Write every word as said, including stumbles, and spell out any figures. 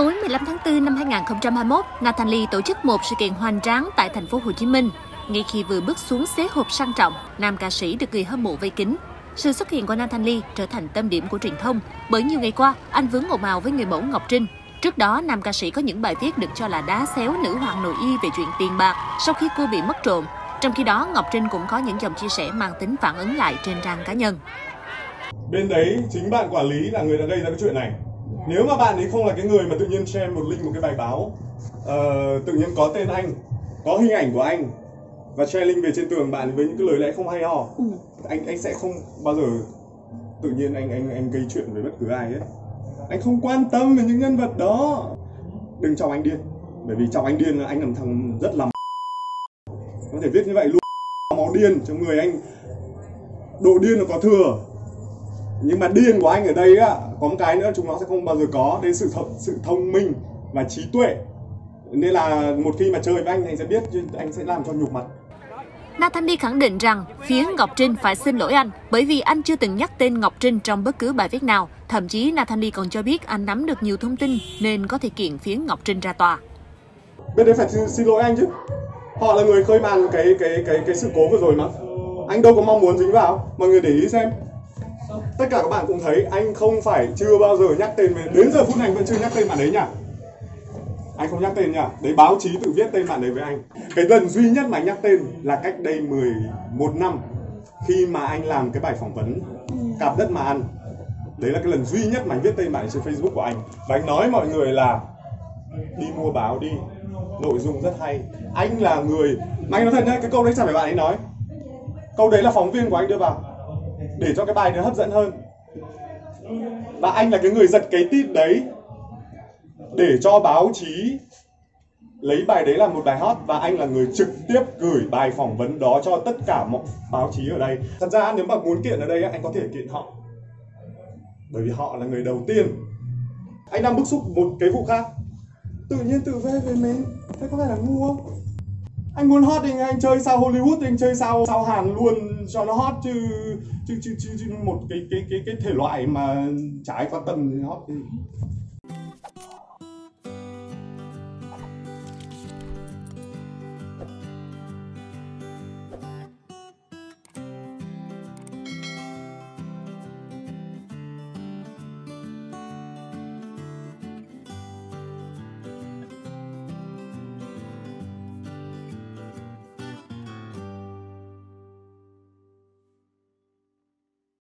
Tối mười lăm tháng tư năm hai nghìn không trăm hai mươi mốt, Natalie tổ chức một sự kiện hoành tráng tại thành phố Hồ Chí Minh. Ngay khi vừa bước xuống xế hộp sang trọng, nam ca sĩ được người hâm mộ vây kín. Sự xuất hiện của Natalie trở thành tâm điểm của truyền thông bởi nhiều ngày qua anh vướng ồn ào với người mẫu Ngọc Trinh. Trước đó, nam ca sĩ có những bài viết được cho là đá xéo nữ hoàng nội y về chuyện tiền bạc sau khi cô bị mất trộm. Trong khi đó, Ngọc Trinh cũng có những dòng chia sẻ mang tính phản ứng lại trên trang cá nhân. Bên đấy chính bạn quản lý là người đã gây ra cái chuyện này. Nếu mà bạn ấy không là cái người mà tự nhiên share một link một cái bài báo uh, tự nhiên có tên anh, có hình ảnh của anh và share link về trên tường bạn với những cái lời lẽ không hay ho, ừ. anh anh sẽ không bao giờ tự nhiên anh anh anh gây chuyện với bất cứ ai hết. Anh không quan tâm về những nhân vật đó. Đừng chọc anh điên, bởi vì chọc anh điên là anh làm thằng rất là có thể viết như vậy luôn. Máu điên trong người anh, độ điên nó có thừa, nhưng mà điên của anh ở đây á có một cái nữa chúng nó sẽ không bao giờ có, đây sự th sự thông minh và trí tuệ. Nên là một khi mà chơi với anh anh sẽ biết anh sẽ làm cho nhục mặt. Natalie khẳng định rằng phía Ngọc Trinh phải xin lỗi anh bởi vì anh chưa từng nhắc tên Ngọc Trinh trong bất cứ bài viết nào. Thậm chí Natalie còn cho biết anh nắm được nhiều thông tin nên có thể kiện phía Ngọc Trinh ra tòa. Bên đấy phải xin lỗi anh chứ. Họ là người khơi màn cái cái cái cái sự cố vừa rồi mà. Anh đâu có mong muốn dính vào. Mọi người để ý xem. Tất cả các bạn cũng thấy anh không phải chưa bao giờ nhắc tên về, đến giờ phút này anh vẫn chưa nhắc tên bạn đấy nhá. Anh không nhắc tên nhá. Đấy báo chí tự viết tên bạn đấy với anh. Cái lần duy nhất mà anh nhắc tên là cách đây mười một năm khi mà anh làm cái bài phỏng vấn Cạp Đất Mà Ăn. Đấy là cái lần duy nhất mà anh viết tên bạn ấy trên Facebook của anh. Và anh nói mọi người là đi mua báo đi, nội dung rất hay. Anh là người, mà anh nói thật nhá, cái câu đấy chẳng phải bạn ấy nói. Câu đấy là phóng viên của anh đưa vào để cho cái bài nó hấp dẫn hơn. Và anh là cái người giật cái tít đấy để cho báo chí lấy bài đấy làm một bài hot. Và anh là người trực tiếp gửi bài phỏng vấn đó cho tất cả mọi báo chí ở đây. Thật ra nếu mà muốn kiện ở đây anh có thể kiện họ, bởi vì họ là người đầu tiên. Anh đang bức xúc một cái vụ khác. Tự nhiên tự về về mình, thế có phải là ngu không? Anh muốn hot thì anh chơi sao Hollywood thì anh chơi sao sao Hàn luôn cho nó hot chứ chứ chứ, chứ, chứ một cái cái cái cái thể loại mà chả ai quan tâm thì hot thì